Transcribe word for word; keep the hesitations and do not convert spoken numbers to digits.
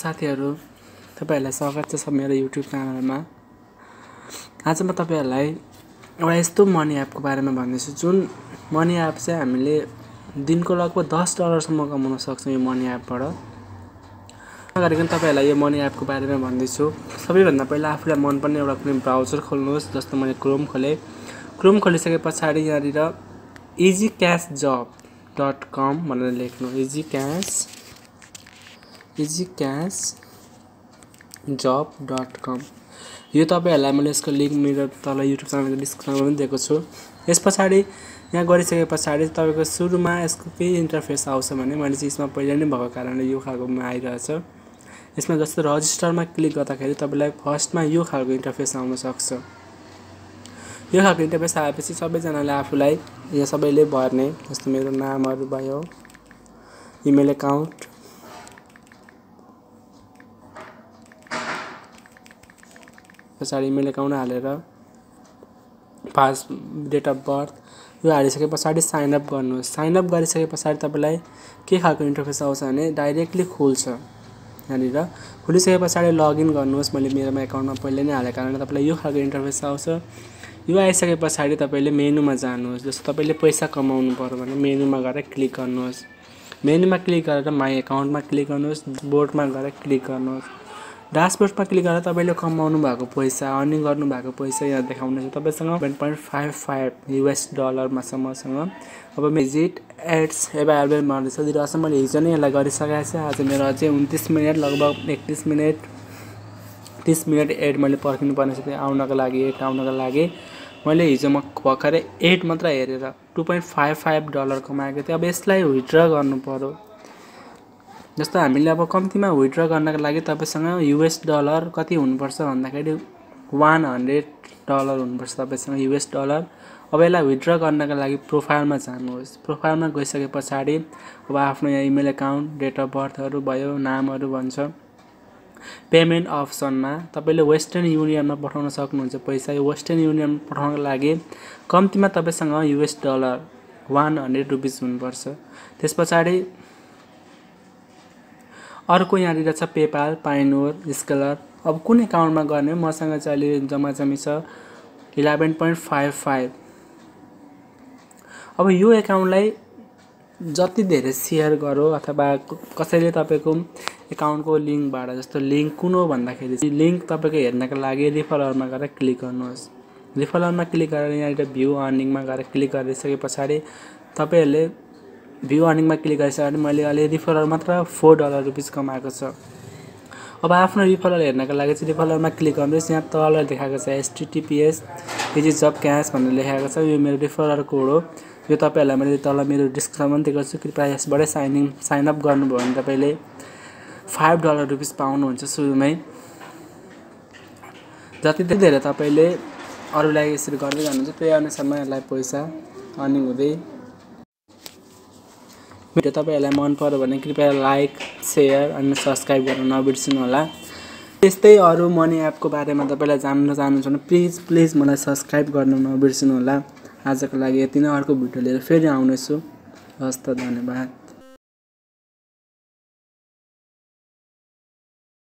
साथीहरु तपाईहरुलाई स्वागत छ मेरो YouTube च्यानलमा। आज म तपाईहरुलाई एउटा यस्तो मनी एपको बारेमा भन्दैछु जुन मनी एप चाहिँ हामीले दिनको लगभग दस डलर सम्म कमाउन सक्छौं यो मनी एपबाट। गरिकन तपाईहरुलाई यो मनी एपको बारेमा भन्दैछु। सबैभन्दा पहिला आफुलाई मनपर्ने एउटा कुनै ब्राउजर खोल्नुहोस्। जस्तो मैले क्रोम खोले। क्रोम खोलिसकेपछि यहाँनिर easy cash job dot com भनेर लेख्नु। easy cash easy cash job dot com यो तपाईहरुलाई मैले यसको लिंक मेरो तल YouTube च्यानलको डिस्क्रिप्सनमा पनि दिएको छु। यसपछि यहाँ गरिसकेपछि तपाईको सुरुमा यसको के इन्टरफेस आउँछ भने मैले चाहिँ यसमा पहिला नै भएको कारणले यो खालकोमा आइरहेछ। यसमा जस्तो रजिस्टरमा क्लिक गर्दाखेरि तपाईलाई फर्स्टमा यो खालको इन्टरफेस आउन सक्छ। यो खालको इन्टरफेस आएपछि सबैजनाले आफुलाई यहाँ सबैले भर्ने जस्तो मेरो नामहरु भयो, इमेल अकाउन्ट, पछाडी इमेल अकाउन्ट हालेर पास डेट अफ बर्थ यो हालिसकेपछि साइन अप गर्नुहोस्। साइन अप गरिसकेपछि तपाईलाई के खालको इन्टरफेस आउँछ भने डाइरेक्टली खुल्छ। यहाँनिर खुलिसकेपछि लगइन गर्नुहोस्। मैले मेरो अकाउन्टमा पहिले नै हालेको कारणले तपाईलाई यो खालको इन्टरफेस आउँछ। यो आइसकेपछि तपाईले मेनुमा जानुहोस्। जस्तो तपाईले पैसा कमाउनु पर्यो भने मेनुमा गएर क्लिक गर्नुहोस्। मेनुमा क्लिक गरेर माई अकाउन्टमा क्लिक गर्नुहोस्। बोर्डमा गएर क्लिक गर्नुहोस्। डैशबोर्डमा क्लिक गरेर तपाईले कमाउनु भएको पैसा, अर्निङ गर्नु भएको पैसा यहाँ देखाउनेछ। तपाईसँग one point five five US डलरमा सम्मसँग अब भिजिट एड्स अवेलेबल भन्दैछ। दिइरहेछ मैले हिजो नै यसलाई गरिसकेको छु। आज मेरो अझै उन्तीस मिनेट लगभग एकतीस मिनेट तीस मिनेट एड मैले पर्खिनु पर्ने छ आउनको लागि एड आउनको लागि। मैले हिजो म भर्खरै एड मात्र हेरेर two point five five dollar कमाएको थिएँ। अब यसलाई विथड्र गर्नु पर्यो। जस्तो हामीले अब कम्तिमा विथड्र गर्नको लागि तपाईसँग यूएस डलर कति हुनुपर्छ भन्दाखेरि one hundred डलर हुनुपर्छ तपाईसँग यूएस डलर। अब यसलाई विथड्र गर्नको लागि प्रोफाइलमा जानुहोस्। प्रोफाइलमा गइसकेपछि अब आफ्नो यहाँ इमेल अकाउन्ट, डेट अफ बर्थहरु भयो, नामहरु भन्छ। पेमेन्ट अप्सनमा तपाईले वेस्टर्न युनियनमा पठाउन सक्नुहुन्छ पैसा। यो वेस्टर्न युनियन पठाउनको लागि कम्तिमा तपाईसँग यूएस डलर one hundred रुपैयाँ हुनुपर्छ। त्यसपछि अर्को यहाँनिर छ पेपाल, पाइनोर, स्केलर। अब कुन अकाउन्टमा गर्ने मसँग चाहिँ अलि जम्मा जम्मी छ eleven point five five। अब यो अकाउन्टलाई जति धेरै शेयर गरो अथवा कसैले तपाईको अकाउन्टको लिंकबाट जस्तो लिंक कुन हो भन्दाखेरि लिंक तपाईको हेर्नको लागि रिफरलमा गएर क्लिक गर्नुहोस्। रिफरलमा क्लिक गरेर यहाँ भ्यू अर्निङमा गएर क्लिक गरिसकेपछि तपाईहरुले भ्यू अर्निङमा क्लिक गरिसकेपछि मैले अलि रिफरल मात्र four डलर रुपैयाँ कमाएको छ। अब आफ्नो रिफरल हेर्नको लागि चाहिँ रिफरलमा क्लिक गर्नुहोस्। यहाँ तल देखाएको छ H T T P S easy job cash भनेर लेखेको छ। यो मेरो रिफरल कोड हो। यो तपाईहरुलाई मैले तल मेरो डिस्क्रिप्सनमा दिएको छु। कृपया यसबाट साइन इन साइन अप गर्नुभयो भने तपाईले five डलर रुपैयाँ पाउनुहुन्छ सुरुमै। जति धेरै तपाईले अरूलाई यसरी गर्दै जानुहुन्छ त्यही अनुसारमा यसलाई पैसा अर्निङ हुँदै। भिडियो तपाईहरुलाई मन पर्यो भने कृपया लाइक, शेयर अनि सब्स्क्राइब गर्न नबिर्सनु होला। त्यस्तै अरु मनी एपको बारेमा तपाईलाई जान्न चाहनुहुन्छ भने प्लिज प्लिज मलाई सब्स्क्राइब गर्न नबिर्सनु होला। आजको लागि यति नै। अर्को भिडियो लिएर फेरि आउनेछु। हस्त धन्यवाद।